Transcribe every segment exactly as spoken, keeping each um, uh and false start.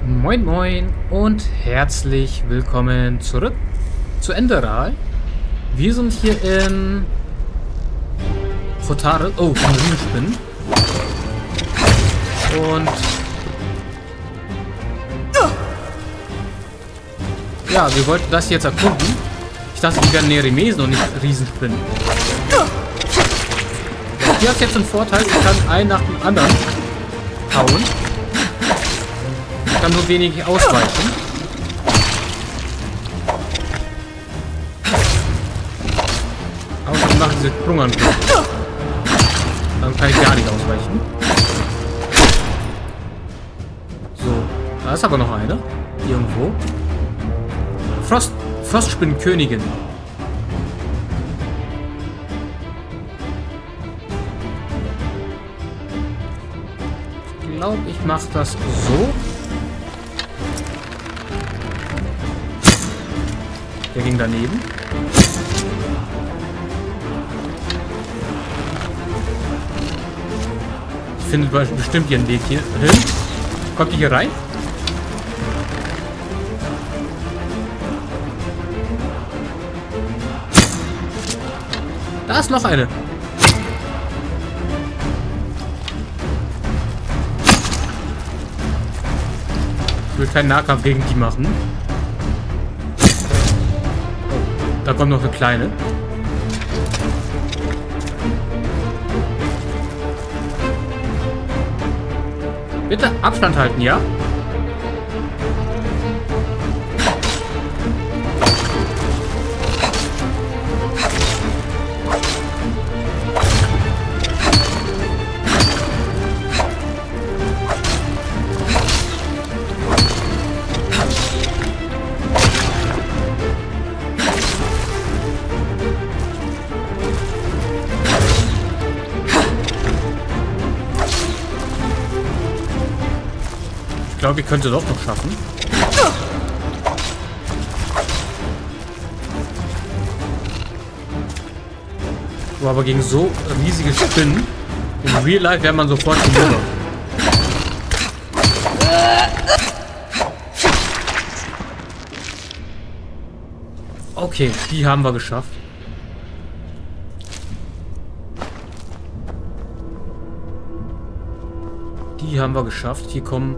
Moin Moin und herzlich willkommen zurück zu Enderal. Wir sind hier in Hotare. Oh, von Riesenspinnen. Und ja, wir wollten das jetzt erkunden. Ich dachte, die wären Neremesen und nicht Riesenspinnen. Hier hat jetzt einen Vorteil, ich kann einen nach dem anderen hauen. Ich kann nur wenig ausweichen. Außer ich mache diese Sprungangriff. Dann kann ich gar nicht ausweichen. So, da ist aber noch eine. Irgendwo. Frost, Frostspinnenkönigin. Ich glaube, ich mache das so. Der ging daneben. Ich finde bestimmt ihren Weg hier hin. Kommt die hier rein? Da ist noch eine. Ich will keinen Nahkampf gegen die machen. Da kommt noch eine kleine. Bitte Abstand halten, ja? Ich glaube, ich könnte doch noch schaffen. So, aber gegen so riesige Spinnen im Real Life wäre man sofort hinüber. Okay, die haben wir geschafft. Die haben wir geschafft. Hier kommen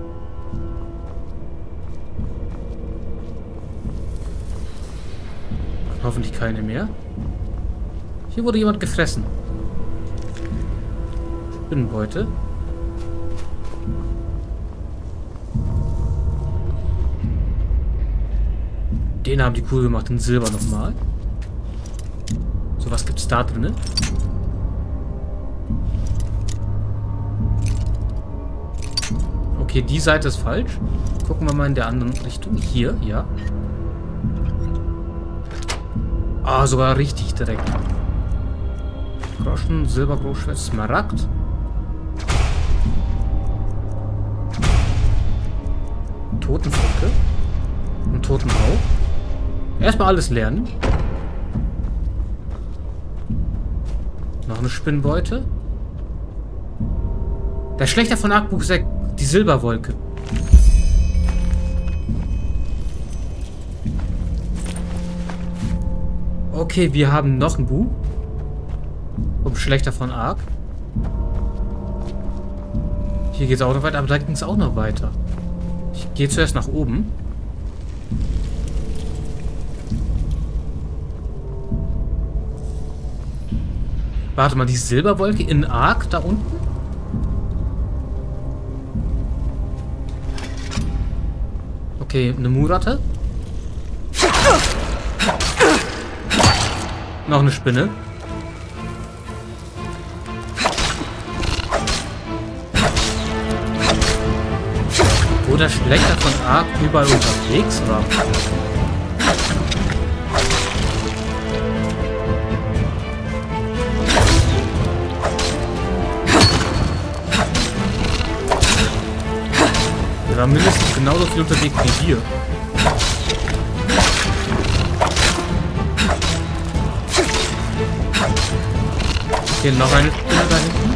hoffentlich keine mehr. Hier wurde jemand gefressen. Spinnenbeute. Den haben die cool gemacht, in Silber nochmal. So, was gibt's da drin? Okay, die Seite ist falsch. Gucken wir mal in der anderen Richtung. Hier, ja. Ah, sogar richtig direkt. Groschen, Silbergroßschwert, Smaragd. Totenfunke. Und Totenhauch. Erstmal alles lernen. Noch eine Spinnbeute. Der Schlechter von Argbuch sechs. Die Silberwolke. Okay, wir haben noch ein Buch. Um Schlechter von Ark. Hier geht es auch noch weiter, aber da ging es auch noch weiter. Ich gehe zuerst nach oben. Warte mal, die Silberwolke in Ark da unten? Okay, eine Muratte. Noch eine Spinne. Wo der Schlechter von Ark überall unterwegs war. Der war mindestens genauso viel unterwegs wie wir. Hier noch eine Spinne da hinten.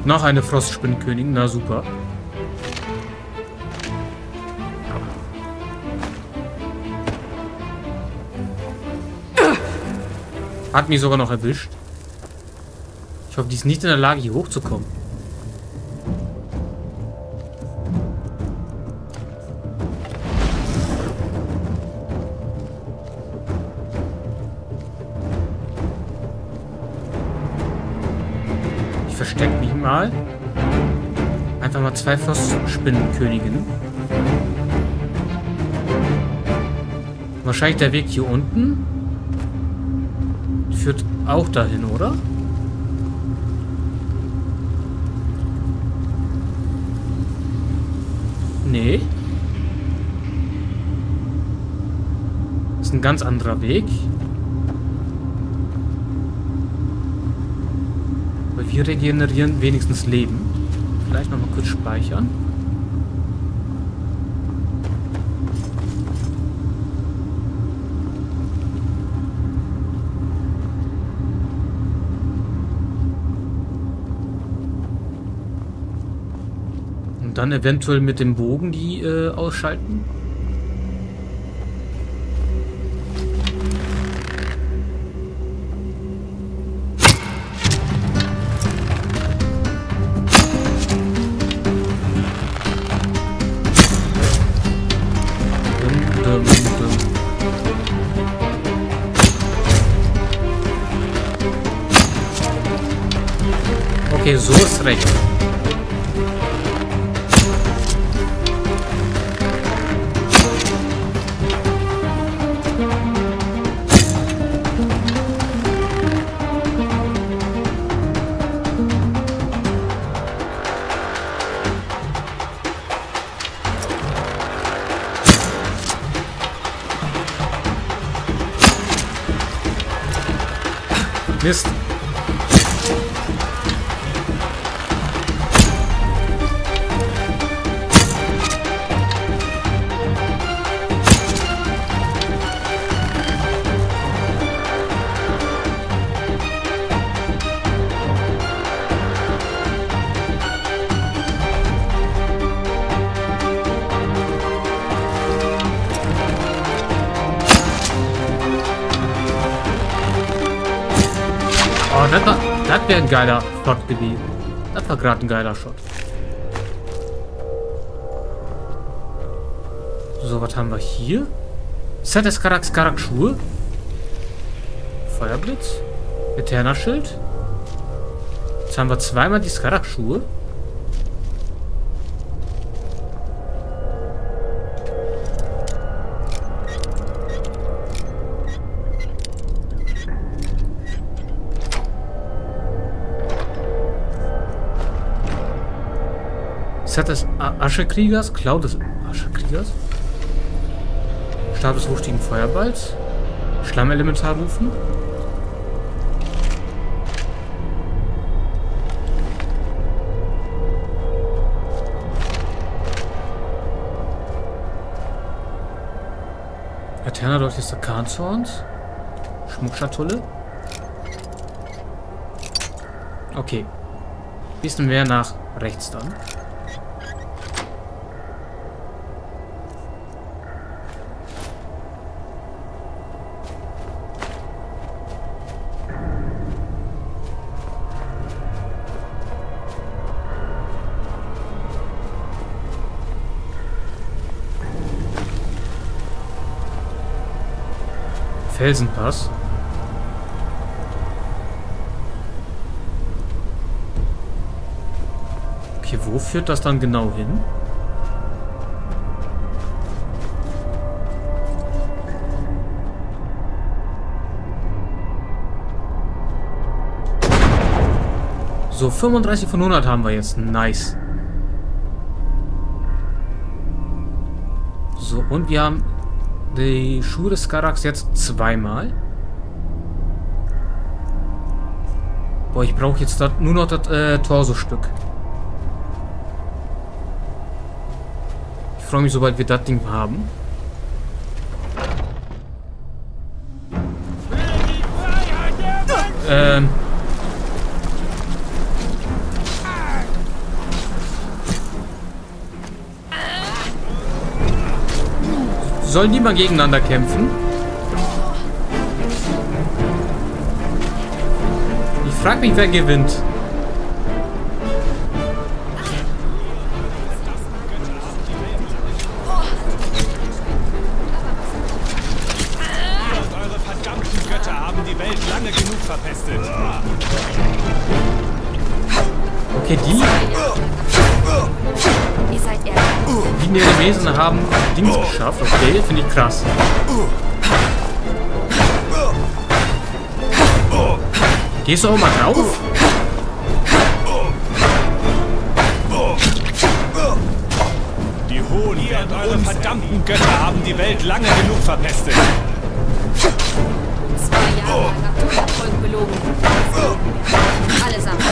Noch eine Frostspinnenkönigin, na super. Hat mich sogar noch erwischt. Ich hoffe, die ist nicht in der Lage, hier hochzukommen. Ich verstecke mich mal. Einfach mal zwei Frostspinnenköniginnen. Wahrscheinlich der Weg hier unten führt auch dahin, oder? Nee. Das ist ein ganz anderer Weg. Aber wir regenerieren wenigstens Leben. Vielleicht noch mal kurz speichern. Und dann eventuell mit dem Bogen die äh, ausschalten. Okay, so ist recht. Mist. Oh, das war, das wäre ein geiler Shot gewesen. Das war gerade ein geiler Shot. So, was haben wir hier? Set des Karak Karak Schuhe. Feuerblitz. Eterna Schild. Jetzt haben wir zweimal die Skarak Schuhe. Set des Aschekriegers, Cloud des Aschekriegers, Stab des wuchtigen Feuerballs, Schlammelementar rufen, Eterna Dolch des Arkanzorns, Schmuckschatulle. Okay, bisschen mehr nach rechts dann. Felsenpass. Okay, wo führt das dann genau hin? So, fünfunddreißig von hundert haben wir jetzt. Nice. So, und wir haben die Schuhe des Skaraks jetzt zweimal. Boah, ich brauche jetzt dat, nur noch das äh, Torso-Stück. Ich freue mich, sobald wir das Ding haben. Ähm. Sollen die mal gegeneinander kämpfen? Ich frage mich, wer gewinnt. Eure verdammten Götter haben die Welt lange genug verpestet. Okay, die... Ihr seid ehrlich. Die Nelemesen haben Dings geschafft. Okay, finde ich krass. Gehst du auch mal drauf? Die Hohen und eure verdammten Götter haben die Welt lange genug verpestet. Zwei Jahre lang habt ihr euer Volk belogen. Allesamt.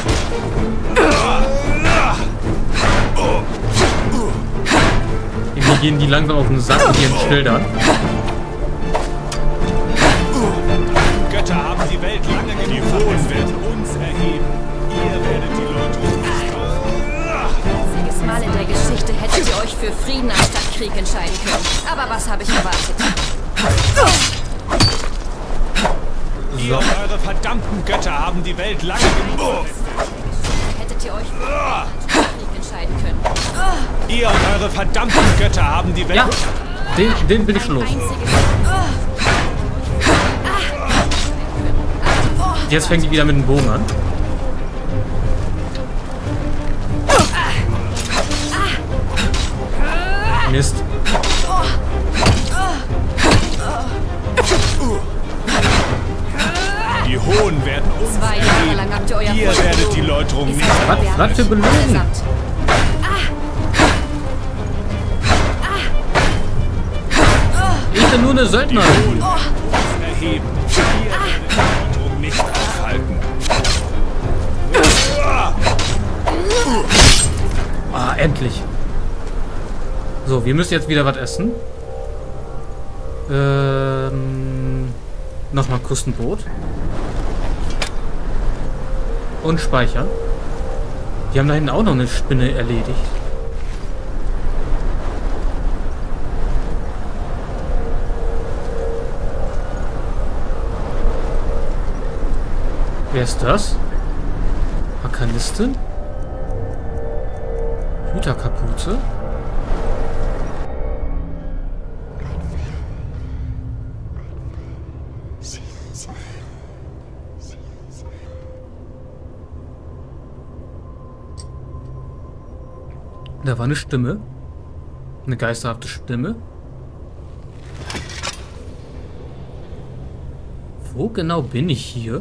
Irgendwie gehen die langsam auf den Sack mit ihren Schildern. Götter haben die Welt lange genug verpestet. Die Hohen werden uns erheben. Ihr werdet die Leute Einziges Mal in der Geschichte hättet ihr euch für Frieden anstatt Krieg entscheiden können. Aber was habe ich erwartet? Ihr und eure verdammten Götter haben die Welt lange genug verpestet. Hättet ihr euch für Frieden anstatt Krieg entscheiden können? Ihr und eure verdammten Götter haben die Welt... Ja, den, den bin ich schon los. Jetzt fängt die wieder mit dem Bogen an. Mist. Die Hohen werden uns Zwei Jahre lang habt ihr euer Ihr Volk werdet die belogen. Läuterung Ihr nicht seid Was, Werber. was für Belogen? Allesamt. Ich bin nur eine Söldnerin. Hohen werden uns erheben. Ihr werdet die Läuterung nicht aufhalten. Ah, endlich. So, wir müssen jetzt wieder was essen. Ähm, nochmal Krustenbrot. Und Speicher. Die haben da hinten auch noch eine Spinne erledigt. Wer ist das? Arkanistin? Hüterkapuze? Da war eine Stimme. Eine geisterhafte Stimme. Wo genau bin ich hier?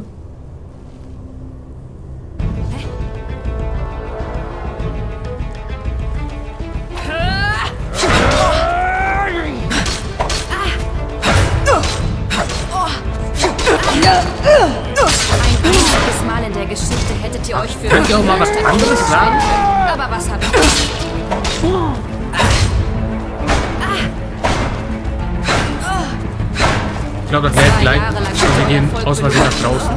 Ein einziges Mal in der Geschichte hättet ihr euch für Könnt ihr auch mal was Frieden anderes entscheiden sagen? können. Aber was habe ich? Ich glaube, das hält gleich. Wir gehen aus Versehen nach draußen.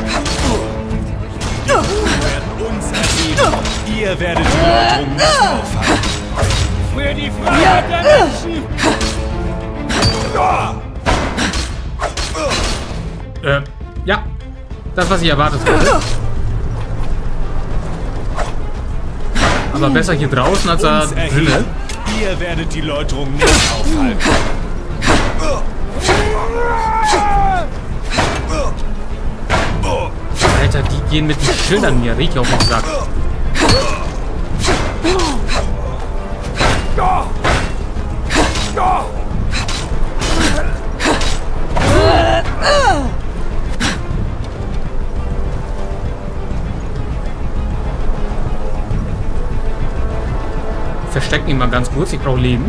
Die Hohen werden uns erheben. Ihr werdet die Läuterung nicht aufhalten. Für die Freiheit der Menschen! Äh, ja. Das, was ich erwartet hatte. Aber besser hier draußen als da Uns drinnen. erheben. Ihr werdet die Läuterung nicht aufhalten. Alter, die gehen mit den Schildern mir richtig auf den Sack. Verstecken ihn mal ganz kurz, ich brauche Leben.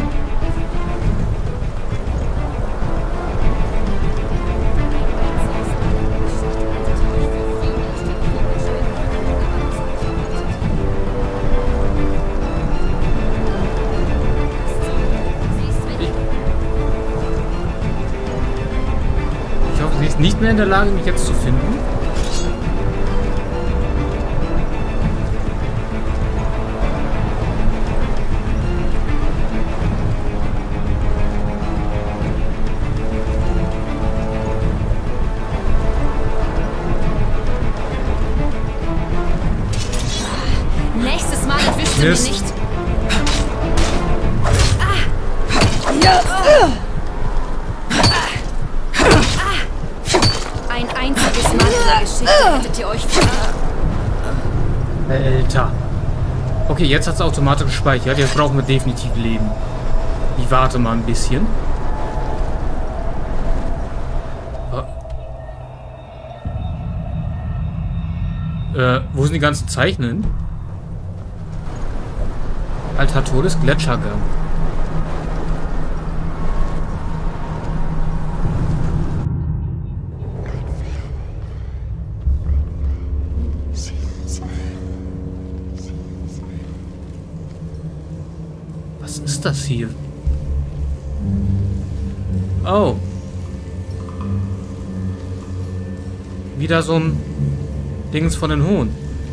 Ich hoffe, sie ist nicht mehr in der Lage, mich jetzt zu finden. mir Mist. nicht. Ein einziges Mal in der Geschichte hättet ihr euch für... Alter. Okay, jetzt hat es automatisch gespeichert. Jetzt brauchen wir definitiv Leben. Ich warte mal ein bisschen. Oh. Äh, wo sind die ganzen Zeichnen? Alter Todes Gletschergang. Was ist das hier? Oh. Wieder so ein Dings von den Hohen.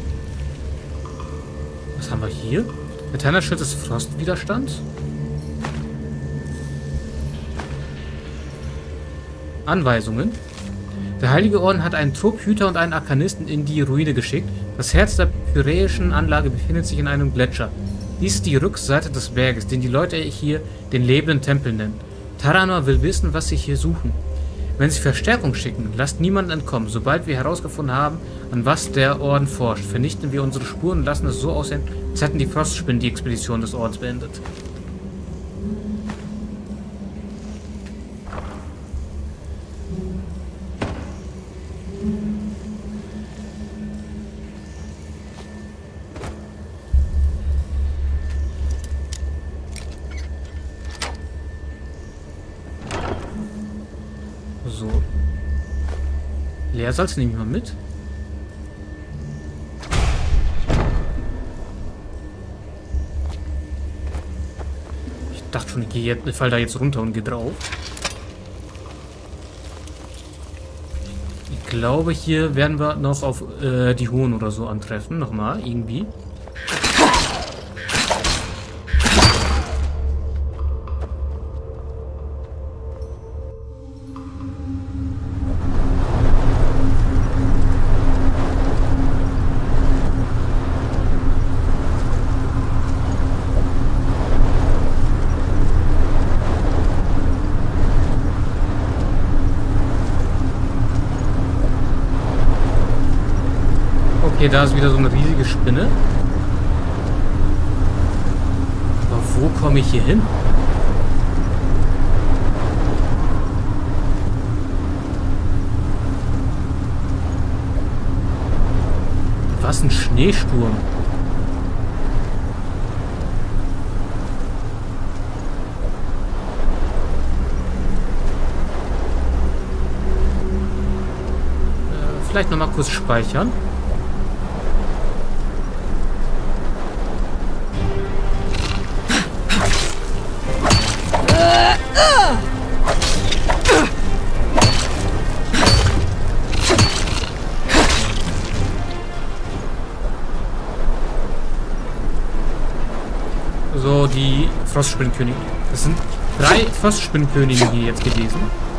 Was haben wir hier? Metallschutz des Frostwiderstands. Anweisungen. Der Heilige Orden hat einen Trupp, und einen Arkanisten in die Ruine geschickt. Das Herz der pyräischen Anlage befindet sich in einem Gletscher. Dies ist die Rückseite des Berges, den die Leute hier den lebenden Tempel nennen. Taranor will wissen, was sie hier suchen. Wenn sie Verstärkung schicken, lasst niemanden entkommen. Sobald wir herausgefunden haben, an was der Orden forscht, vernichten wir unsere Spuren und lassen es so aussehen, als hätten die Frostspinnen die Expedition des Ordens beendet. So. Leersalz nehme ich mal mit. Ich dachte schon, ich, gehe jetzt, ich fall da jetzt runter und gehe drauf. Ich glaube, hier werden wir noch auf äh, die Hohen oder so antreffen. Nochmal, irgendwie. Okay, da ist wieder so eine riesige Spinne. Aber wo komme ich hier hin? Was ein Schneesturm. Äh, vielleicht noch mal kurz speichern. So, die Frostspinnkönigin. Das sind drei Frostspinnenköniginnen hier jetzt gewesen.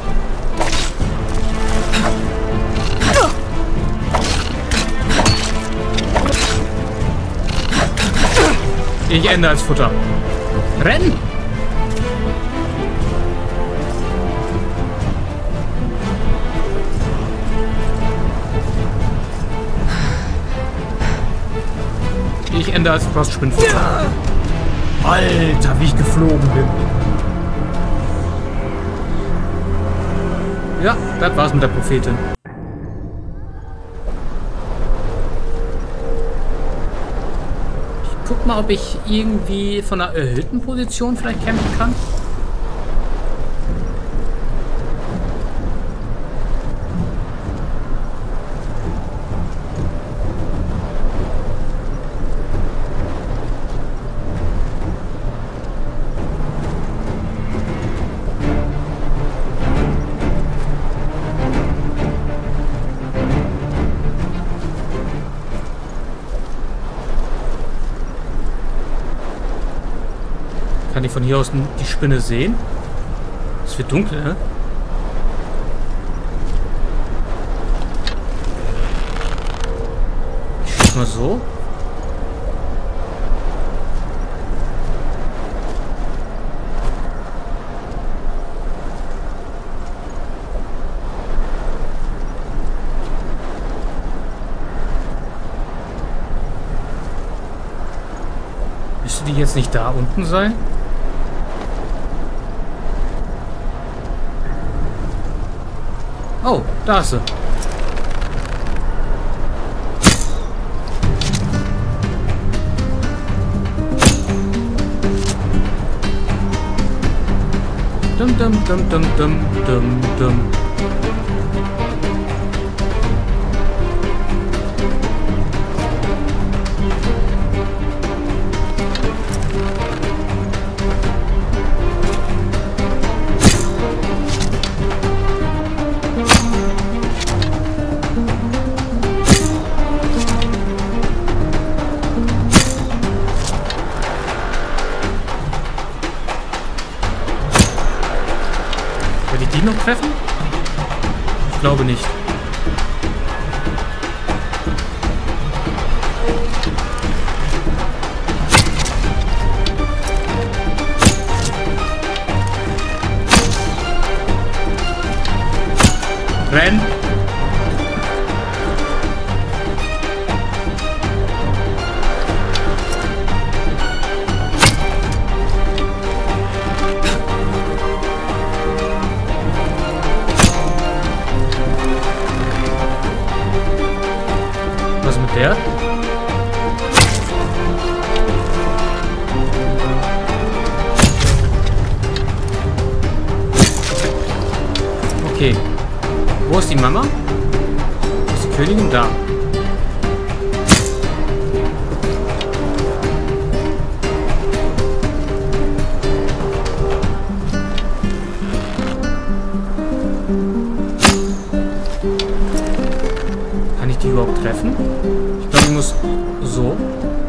Ich ende als Futter. Rennen! Ich ende als Frostspinnenfutter. Alter, wie ich geflogen bin. Ja, das war's mit der Prophetin. Ich guck mal, ob ich irgendwie von einer erhöhten Position vielleicht kämpfen kann. Kann ich von hier aus die Spinne sehen? Es wird dunkel, ne? Ich schieß mal so. Müsste die jetzt nicht da unten sein? Oh, da ist sie. Dum dum dum dum dum dum dum. Noch treffen? Ich glaube nicht. Renn! Was mit der? Okay. Wo ist die Mama? Wo ist die Königin? Da. Kann ich die überhaupt treffen? Ich glaube, ich muss so.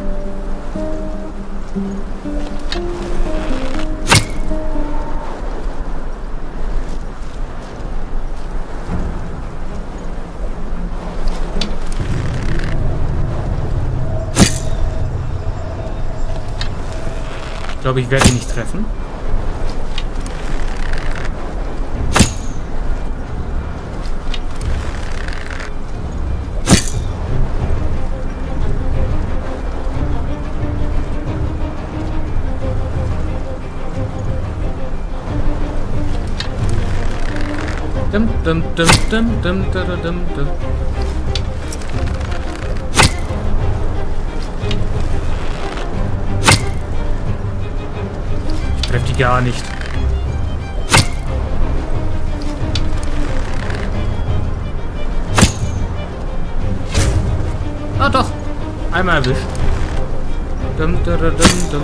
Ich glaube, ich werde ihn nicht treffen. Dum, dum, dum, dum, dum, dum, dum, dum. Ich treffe die gar nicht. Ah doch, einmal erwischt. Dum, dum, dum, dum.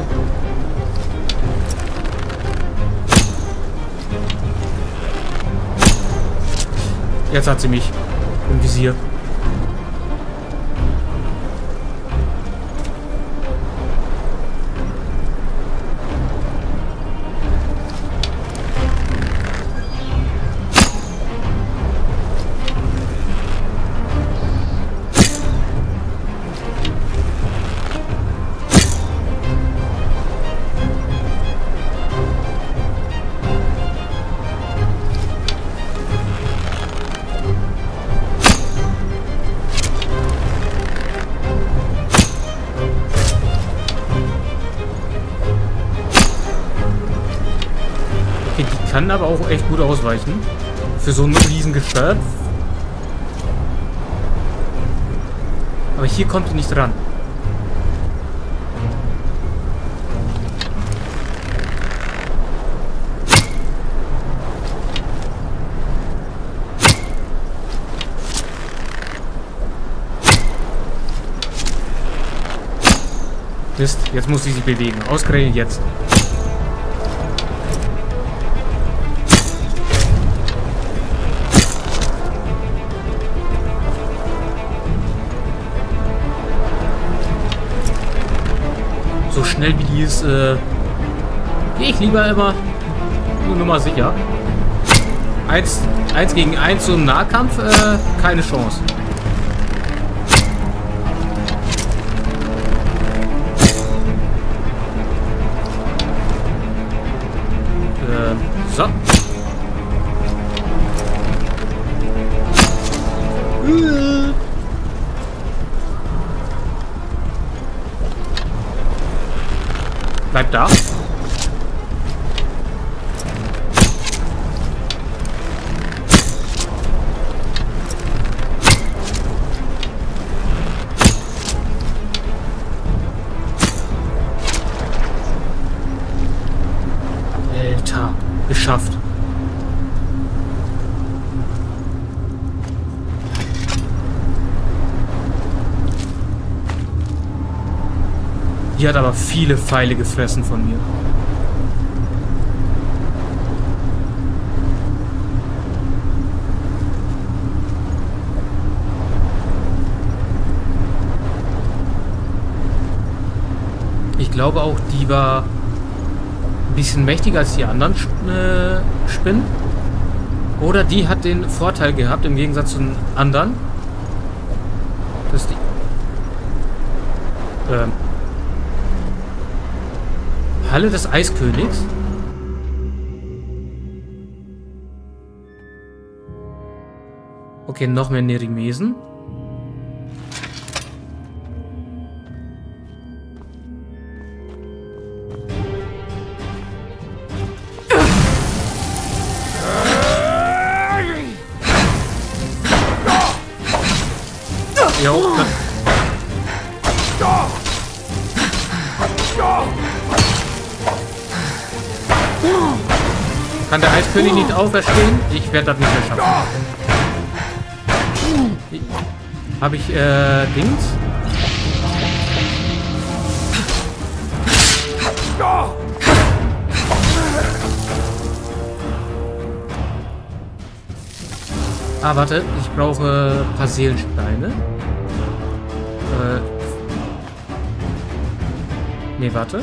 Jetzt hat sie mich im Visier. Okay, die kann aber auch echt gut ausweichen. Für so ein Riesengeschöpf. Aber hier kommt die nicht ran. Mist, jetzt muss sie sich bewegen. Ausgerechnet jetzt. So schnell wie die ist, äh, gehe ich lieber immer nur Nummer sicher. Eins, eins gegen eins so im Nahkampf, äh, keine Chance. Äh, so. stark. Alter, geschafft. Die hat aber viele Pfeile gefressen von mir. Ich glaube auch, die war ein bisschen mächtiger als die anderen äh, Spinnen. Oder die hat den Vorteil gehabt, im Gegensatz zu den anderen, dass die... Ähm, Halle des Eiskönigs. Okay, noch mehr Nerimesen. Jo. Kann der Eiskönig nicht auferstehen? Ich werde das nicht mehr schaffen. Habe ich, äh, Dings? Ah, warte. Ich brauche ein paar Seelensteine. Äh. Nee, warte.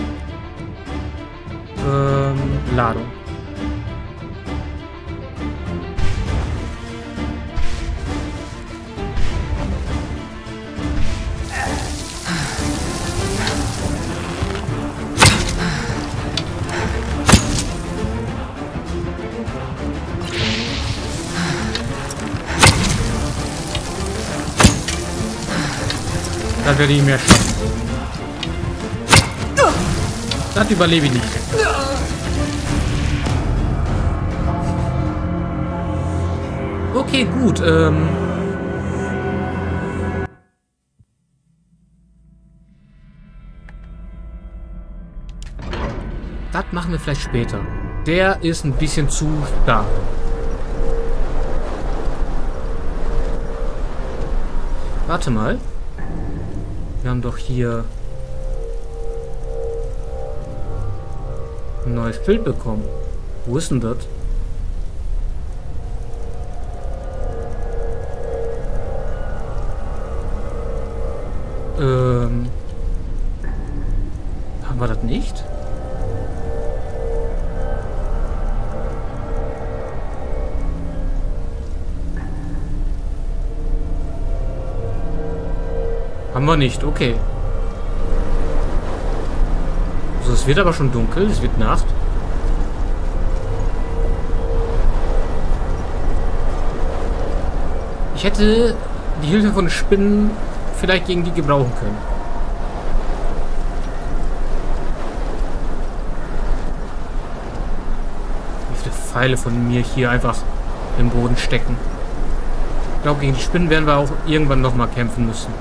Ähm, Ladung. Das werde ich mehr schaffen. Das überlebe ich nicht. Okay, gut. Ähm das machen wir vielleicht später. Der ist ein bisschen zu stark. Warte mal. Wir haben doch hier ein neues Schild bekommen. Wo ist denn das? Ähm. Haben wir das nicht? Haben wir nicht, okay. So, es wird aber schon dunkel, es wird Nacht. Ich hätte die Hilfe von Spinnen vielleicht gegen die gebrauchen können. Wie viele Pfeile von mir hier einfach im Boden stecken. Ich glaube, gegen die Spinnen werden wir auch irgendwann nochmal kämpfen müssen.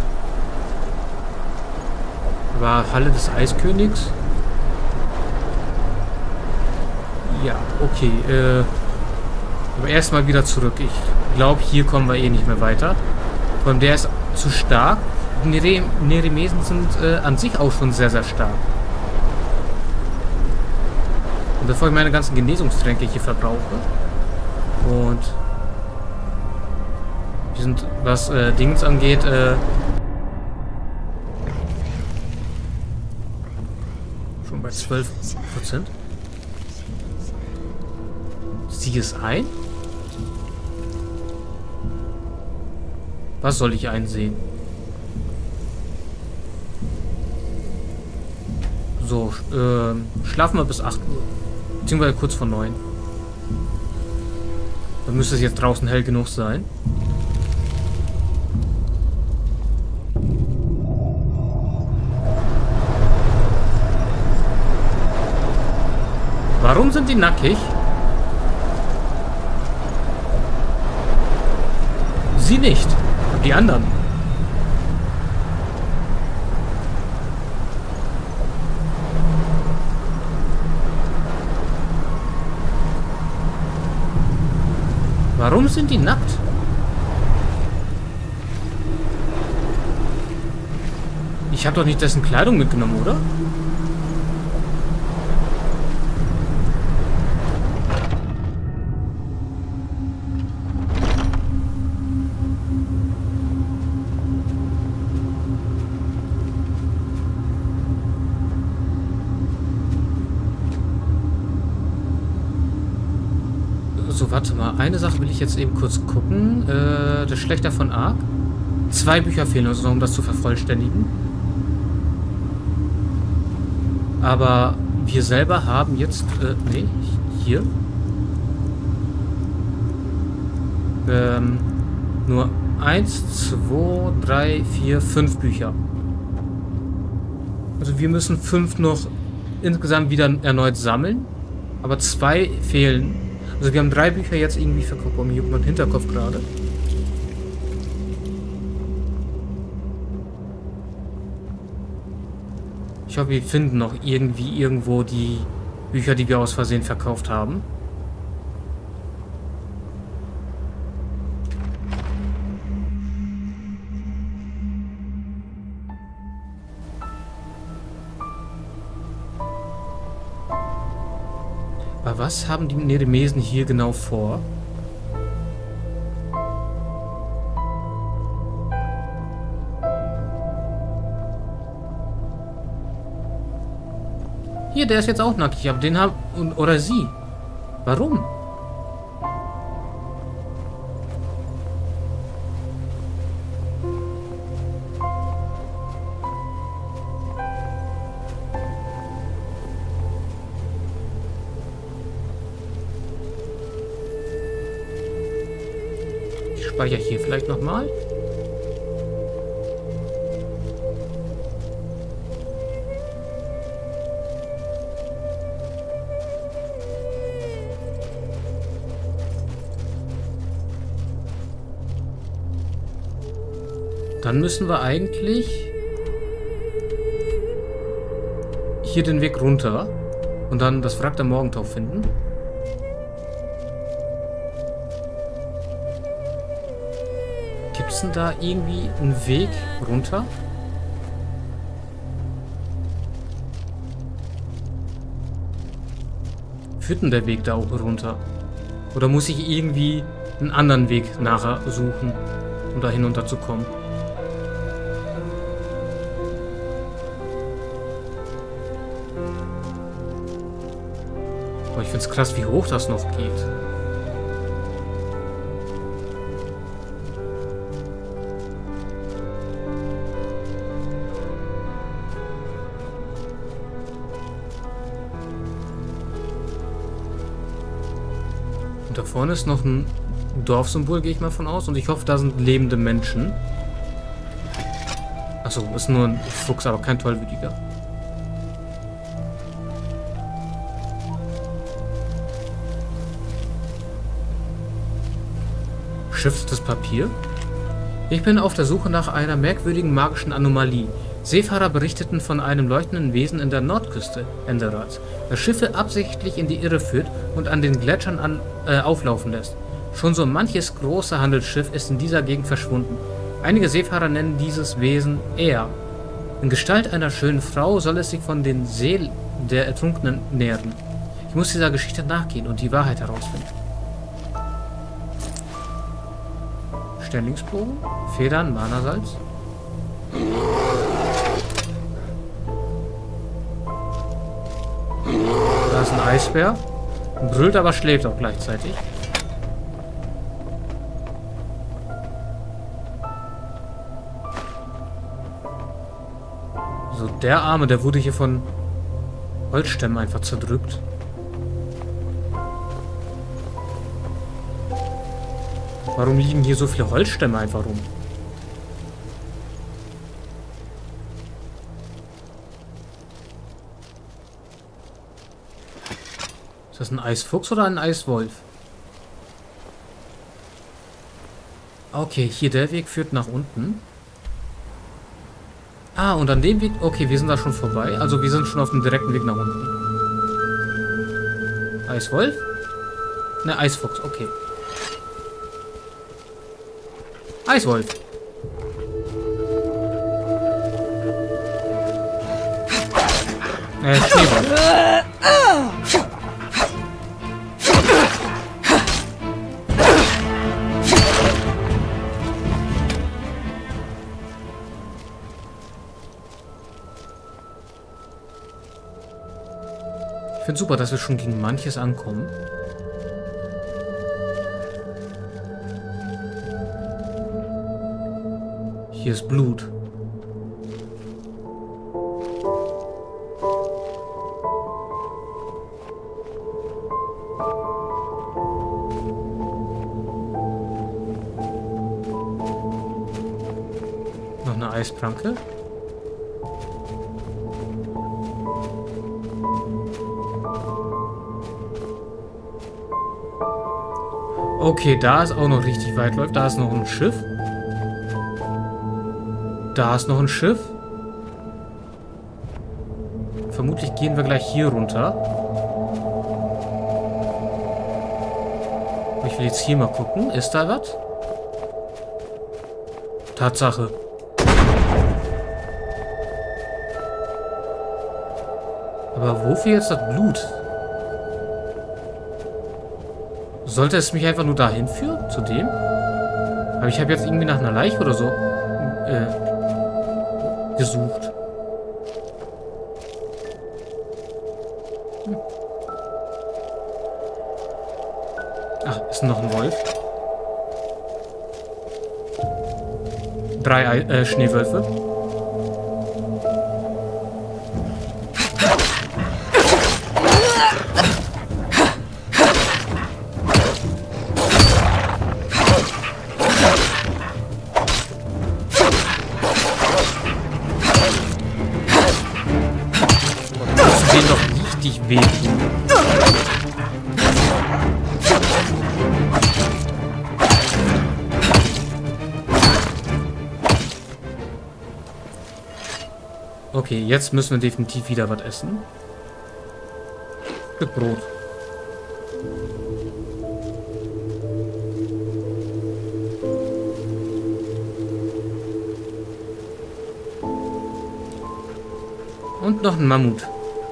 War Halle des Eiskönigs? Ja, okay. Äh, aber erstmal wieder zurück. Ich glaube, hier kommen wir eh nicht mehr weiter. Vor allem der ist zu stark. Die Nerimesen sind äh, an sich auch schon sehr, sehr stark. Und bevor ich meine ganzen Genesungstränke hier verbrauche. Und wir sind, was äh, Dings angeht, äh, schon bei zwölf Prozent. Sieh es ein? Was soll ich einsehen? So, äh, schlafen wir bis acht Uhr. Beziehungsweise kurz vor neun. Dann müsste es jetzt draußen hell genug sein. Warum sind die nackig? Sie nicht. Und die anderen. Warum sind die nackt? Ich habe doch nicht dessen Kleidung mitgenommen, oder? So, warte mal. Eine Sache will ich jetzt eben kurz gucken. Äh, das Schlechter von Ark. Zwei Bücher fehlen uns noch, um das zu vervollständigen. Aber wir selber haben jetzt... Äh, nee, hier. Ähm, nur eins, zwei, drei, vier, fünf Bücher. Also wir müssen fünf noch insgesamt wieder erneut sammeln. Aber zwei fehlen. Also wir haben drei Bücher jetzt irgendwie verkauft. Oh, mir juckt mein Hinterkopf gerade. Ich hoffe, wir finden noch irgendwie irgendwo die Bücher, die wir aus Versehen verkauft haben. Aber was haben die Neremesen hier genau vor? Hier, der ist jetzt auch nackig, aber den haben... Oder sie. Warum? Ich speichere hier vielleicht nochmal. Dann müssen wir eigentlich hier den Weg runter und dann das Wrack der Morgentau finden. Gibt es denn da irgendwie einen Weg runter? Führt denn der Weg da auch runter? Oder muss ich irgendwie einen anderen Weg nachher suchen, um da hinunter zu kommen? Ich finde es krass, wie hoch das noch geht. Und da vorne ist noch ein Dorfsymbol, gehe ich mal von aus. Und ich hoffe, da sind lebende Menschen. Achso, ist nur ein Fuchs, aber kein tollwütiger. Beschriftetes Papier. Ich bin auf der Suche nach einer merkwürdigen magischen Anomalie. Seefahrer berichteten von einem leuchtenden Wesen in der Nordküste Enderats, das Schiffe absichtlich in die Irre führt und an den Gletschern an, äh, auflaufen lässt. Schon so manches große Handelsschiff ist in dieser Gegend verschwunden. Einige Seefahrer nennen dieses Wesen Ea. In Gestalt einer schönen Frau soll es sich von den Seelen der Ertrunkenen nähren. Ich muss dieser Geschichte nachgehen und die Wahrheit herausfinden. Sterlingsbogen, Federn, Mana-Salz. Da ist ein Eisbär. Brüllt, aber schläft auch gleichzeitig. So, der Arme, der wurde hier von Holzstämmen einfach zerdrückt. Warum liegen hier so viele Holzstämme einfach rum? das ein Eisfuchs oder ein Eiswolf? Okay, hier der Weg führt nach unten. Ah, und an dem Weg... Okay, wir sind da schon vorbei. Also wir sind schon auf dem direkten Weg nach unten. Eiswolf? Ne, Eisfuchs, okay. Eiswolf. Äh, Schneewolf. Ich finde super, dass wir schon gegen manches ankommen. Hier ist Blut. Noch eine Eispranke. Okay, da ist auch noch richtig weit läuft. Da ist noch ein Schiff. Da ist noch ein Schiff. Vermutlich gehen wir gleich hier runter. Ich will jetzt hier mal gucken. Ist da was? Tatsache. Aber wofür jetzt das Blut? Sollte es mich einfach nur dahin führen? Zu dem? Aber ich habe jetzt irgendwie nach einer Leiche oder so äh, gesucht. Hm. Ach, ist noch ein Wolf. Drei Ei äh, Schneewölfe. Wehtun. Okay, jetzt müssen wir definitiv wieder was essen. Stück Brot. Und noch ein Mammut.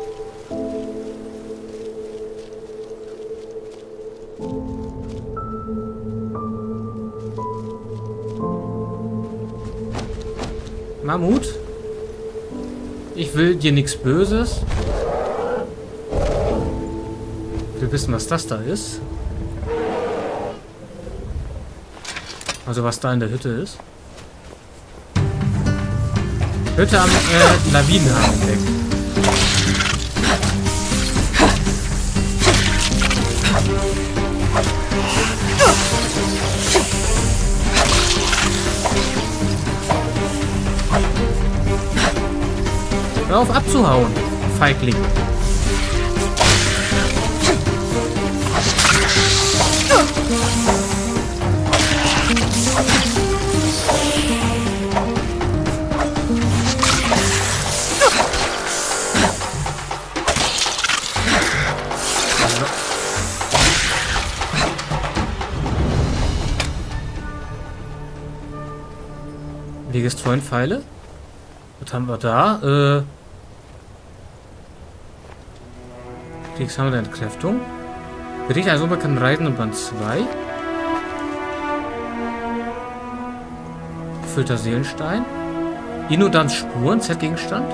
Mammut, ich will dir nichts Böses. Ich will wissen, was das da ist. Also was da in der Hütte ist. Hütte am äh, Lawinenhang entdeckt. Hör auf abzuhauen, Feigling. Wegestreuen Pfeile. Was haben wir da? Äh. Kriegshammer der Entkräftung. Bericht also man kann reiten und Band zwei. Gefüllter Seelenstein. Inodans Spuren, Z-Gegenstand.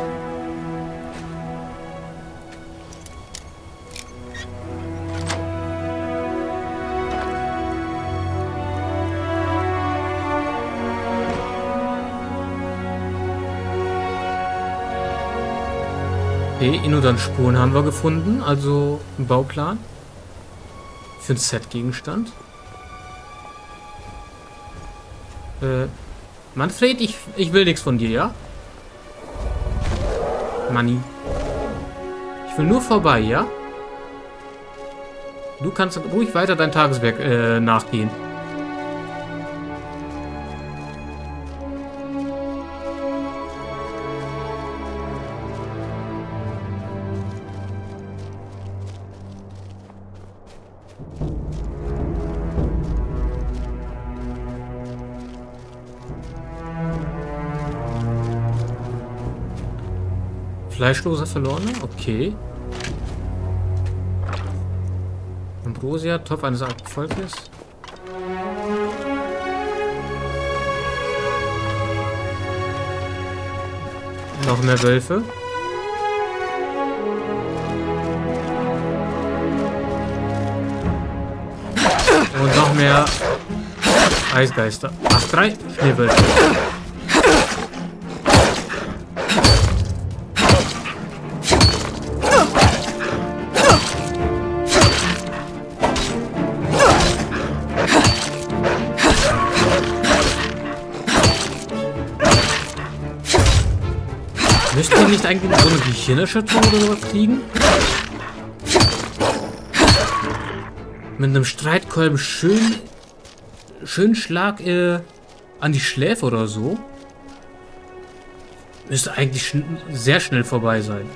Okay, Inodans Spuren haben wir gefunden, also ein Bauplan. Für einen Set-Gegenstand. Äh, Manfred, ich, ich will nichts von dir, ja? Money. Ich will nur vorbei, ja? Du kannst ruhig weiter dein Tageswerk äh, nachgehen. Fleischloser Verlorener? Okay. Ambrosia, Topf eines alten Volkes. Noch mehr Wölfe. Und noch mehr Eisgeister. Ach, drei Schneewölfe. Müssten wir nicht eigentlich so eine Gehirnerschütterung oder sowas kriegen? Mit einem Streitkolben schön, schön Schlag äh, an die Schläfe oder so. Müsste eigentlich schn sehr schnell vorbei sein.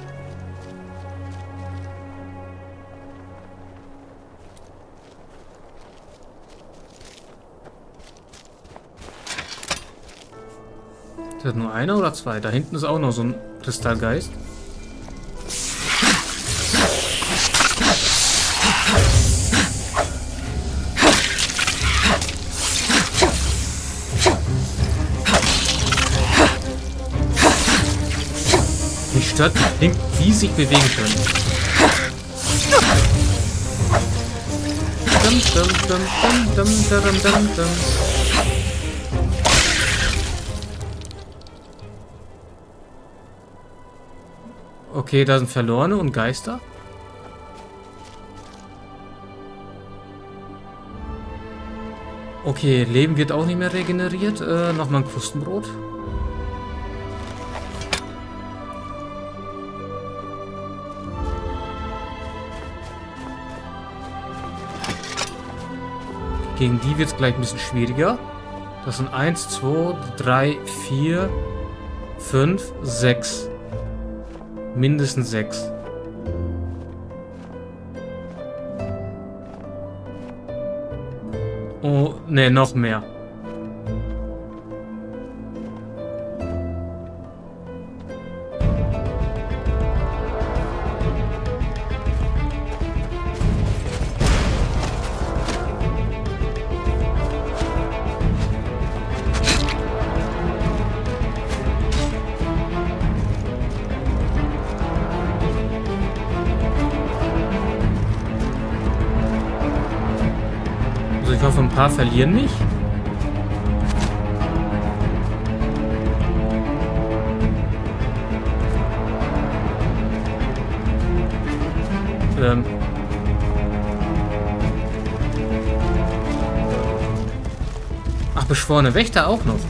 Ist das nur einer oder zwei? Da hinten ist auch noch so ein Kristallgeist. Mich stört nicht, wie sie sich bewegen können. Dum, dum, dum, dum, dum, dum, dum, dum. Okay, da sind Verlorene und Geister. Okay, Leben wird auch nicht mehr regeneriert. Äh, nochmal ein Krustenbrot. Gegen die wird es gleich ein bisschen schwieriger. Das sind eins, zwei, drei, vier, fünf, sechs. Mindestens sechs. Oh, ne, noch mehr. Ich hoffe, ein paar verlieren nicht. Ähm. Ach, beschworene Wächter auch noch.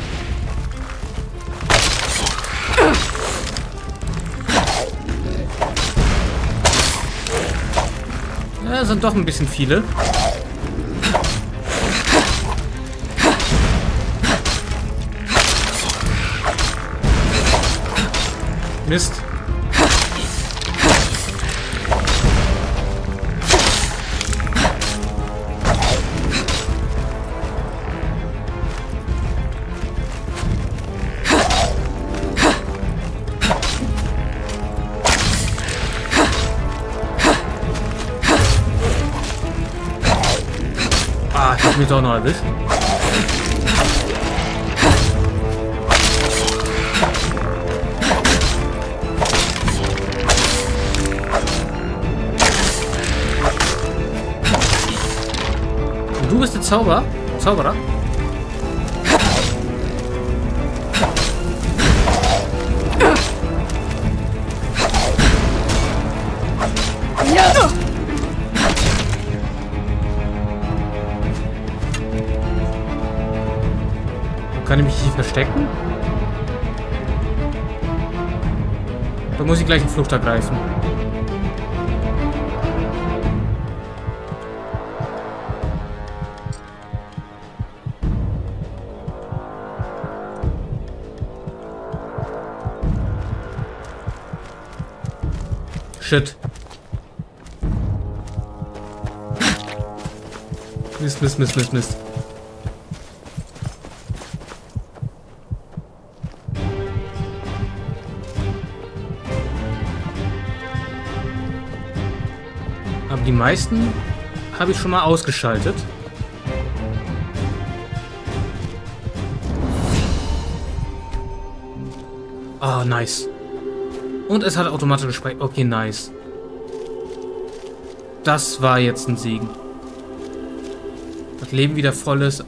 Ja, sind doch ein bisschen viele. Mist. Ah, ich hab mich doch noch erwischt. Du bist der Zauberer? Zauberer? Ja. Kann ich mich hier verstecken? Da muss ich gleich in Flucht ergreifen. Shit. Mist, Mist, Mist, Mist, Mist. Aber die meisten habe ich schon mal ausgeschaltet. Ah, oh, nice. Und es hat automatisch gespeichert. Okay, nice. Das war jetzt ein Segen. Das Leben wieder voll ist.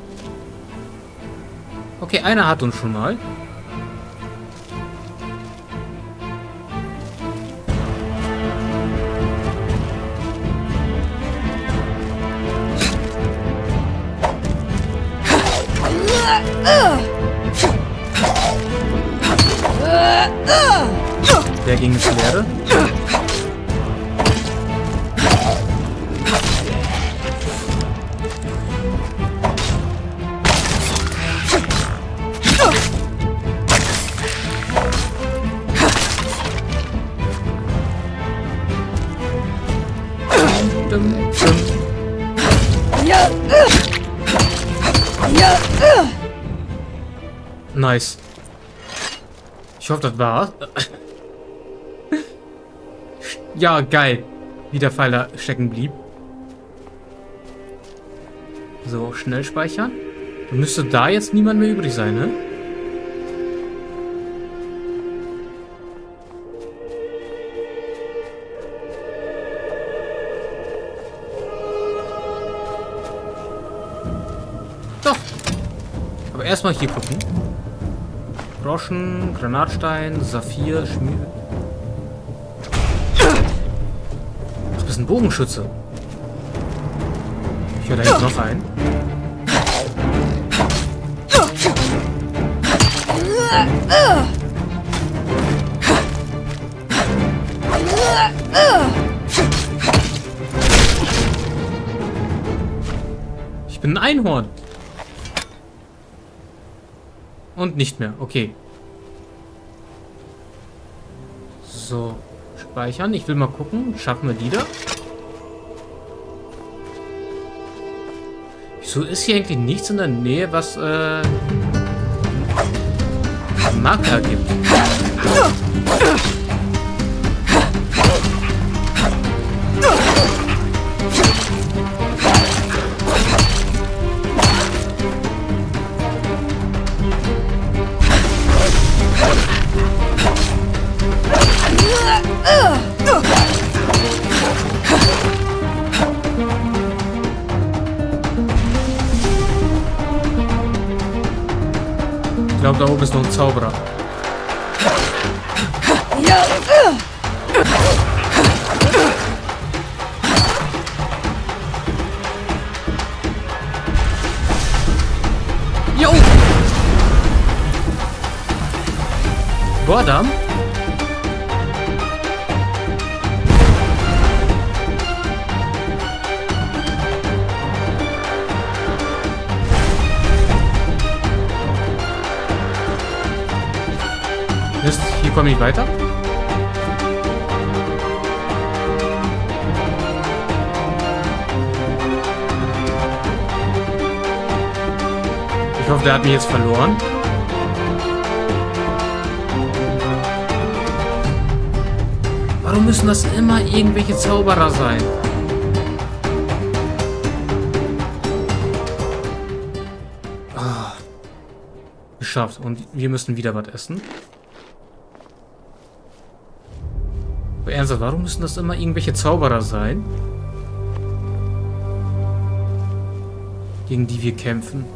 Okay, einer hat uns schon mal. Der ging ins Leere. Nice. Ich hoffe, das war's. Ja, geil. Wie der Pfeiler stecken blieb. So, schnell speichern. Dann müsste da jetzt niemand mehr übrig sein, ne? Doch. Aber erstmal hier gucken. Groschen, Granatstein, Saphir, Schmiede. Ach, das ist ein Bogenschütze. Ich höre da jetzt noch einen. Ich bin ein Einhorn. Und nicht mehr. Okay. So. Speichern. Ich will mal gucken. Schaffen wir die da? Wieso ist hier eigentlich nichts in der Nähe, was äh, Marker gibt? Ich glaube, da oben ist noch ein Zauberer. Jo! Bordam? Mist, hier komme ich weiter. Ich hoffe, der hat mich jetzt verloren. Warum müssen das immer irgendwelche Zauberer sein? Ah. Geschafft. Und wir müssen wieder was essen. Ernsthaft, warum müssen das immer irgendwelche Zauberer sein? Gegen die wir kämpfen.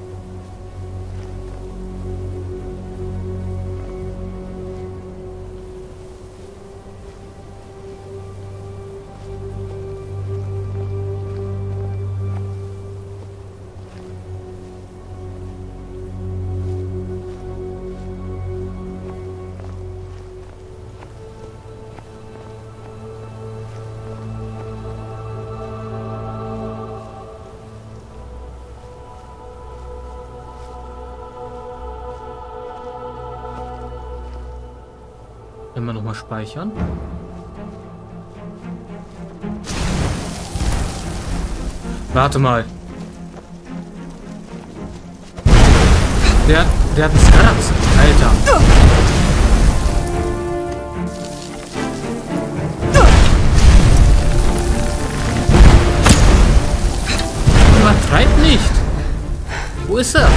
Immer noch mal speichern. Warte mal. Der, der hat einen Skarax. Alter. Übertreib nicht. Wo ist er?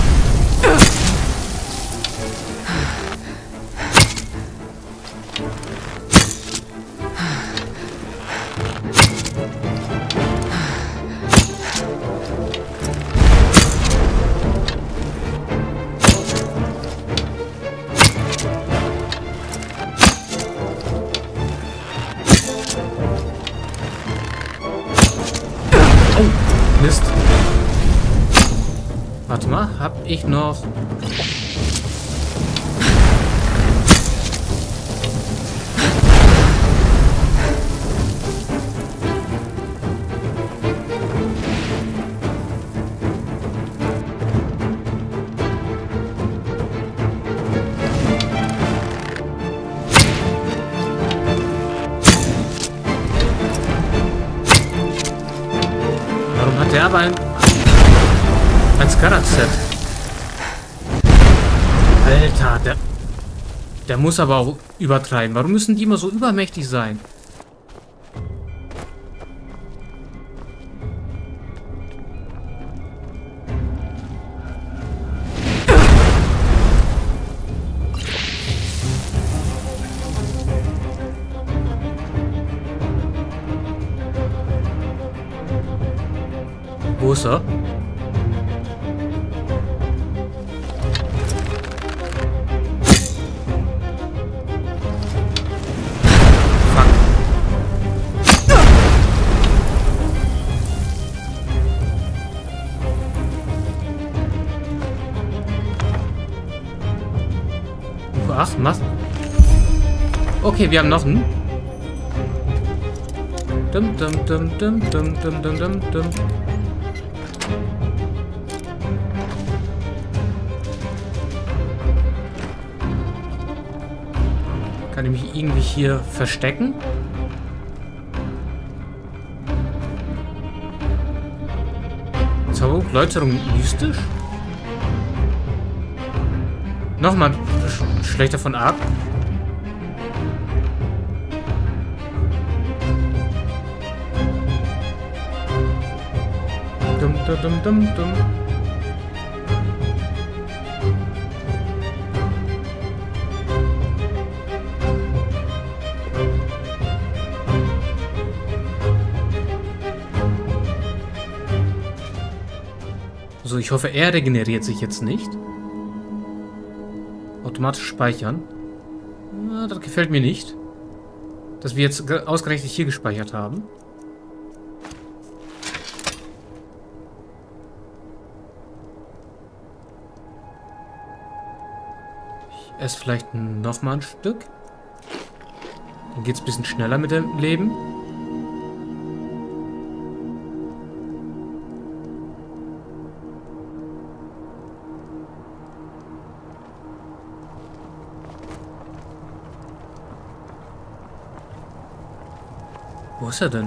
Mist. Warte mal, hab ich noch... Der aber ein, ein Skarax-Set. Alter, der, der muss aber auch übertreiben. Warum müssen die immer so übermächtig sein? Wo ist er? Fuck. Ach, was? Okay, wir haben noch einen. Dum dum dum dum dum dum dum dum dum. Kann ich mich irgendwie hier verstecken? Zauberbuch, Läuterung mystisch? Nochmal sch schlechter von Arc. Dum dum dum dum dum. So, ich hoffe, er regeneriert sich jetzt nicht. Automatisch speichern. Na, das gefällt mir nicht. Dass wir jetzt ausgerechnet hier gespeichert haben. Ich esse vielleicht noch mal ein Stück. Dann geht es ein bisschen schneller mit dem Leben. Wo ist er denn?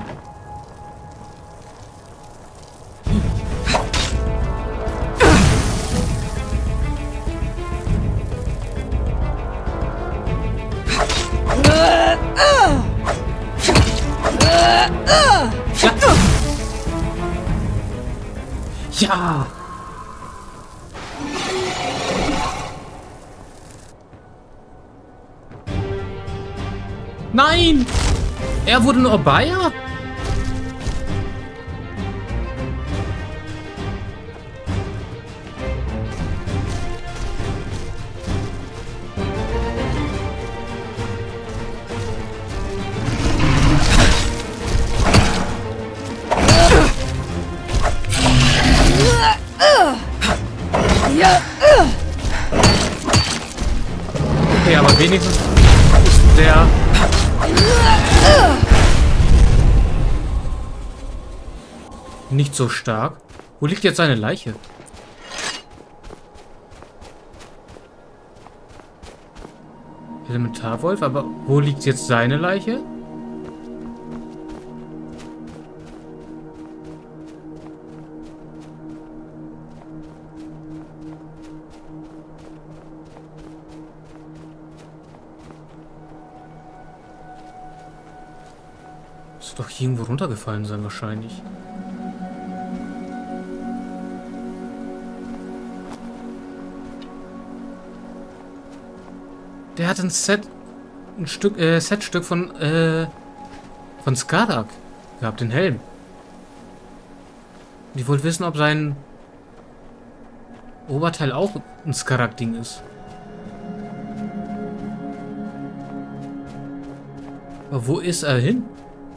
Ja! Ja! Nein! Er wurde nur Bayer? Okay, aber wenigstens ist der... nicht so stark. Wo liegt jetzt seine Leiche? Elementarwolf, aber wo liegt jetzt seine Leiche? Muss doch hier irgendwo runtergefallen sein wahrscheinlich. Der hat ein Set, ein Stück, äh, Setstück von, äh, von Skarak gehabt, den Helm. Und ich wollte wissen, ob sein Oberteil auch ein Skarak-Ding ist. Aber wo ist er hin?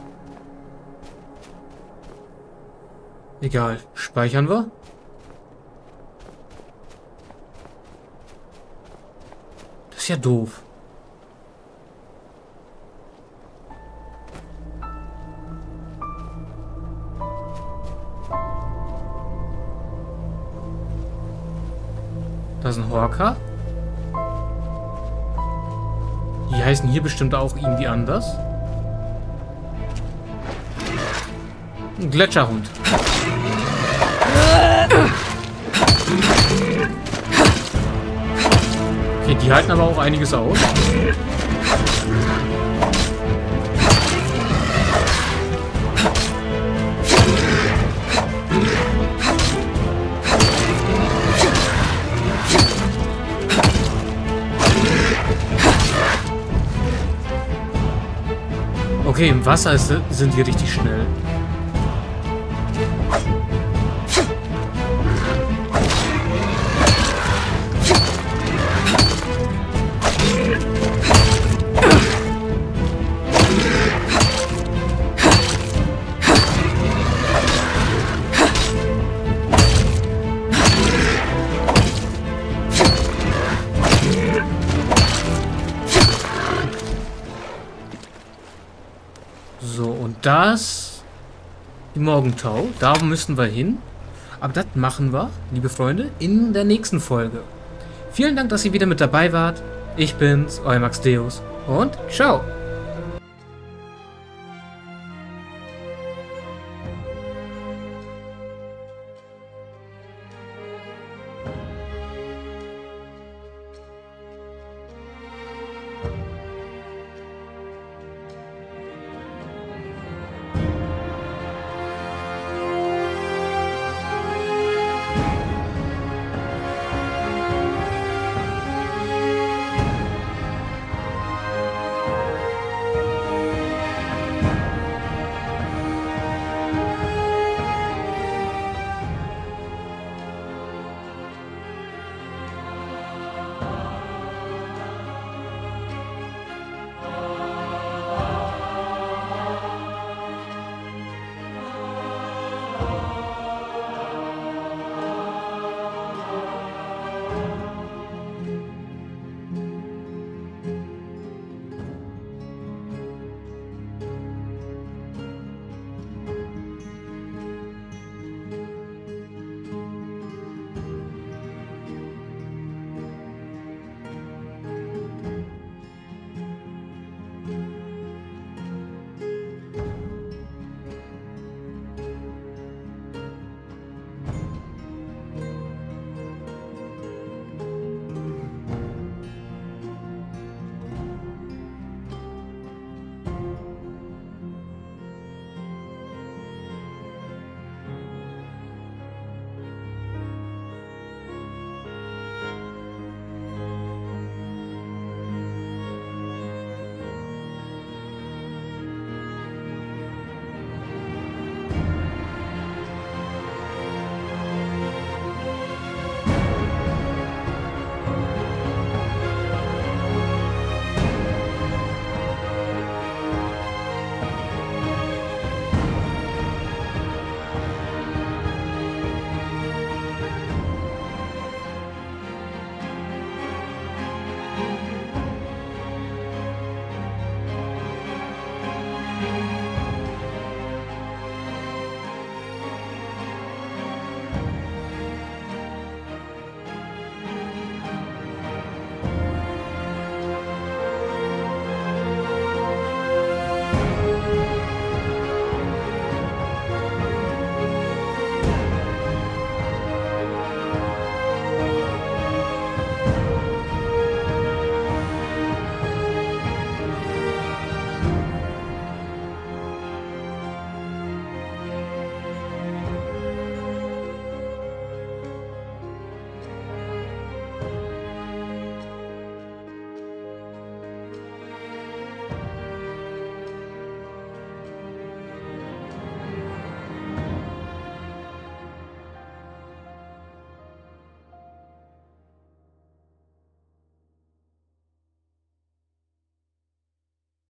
Egal, speichern wir. Das ist ja doof. Da ist ein Horker. Die heißen hier bestimmt auch irgendwie anders. Ein Gletscherhund. Okay, die halten aber auch einiges aus. Okay, im Wasser ist, sind die richtig schnell. So, und das... Die Morgentau. Da müssen wir hin. Aber das machen wir, liebe Freunde, in der nächsten Folge. Vielen Dank, dass ihr wieder mit dabei wart. Ich bin's, euer Max Deus. Und ciao!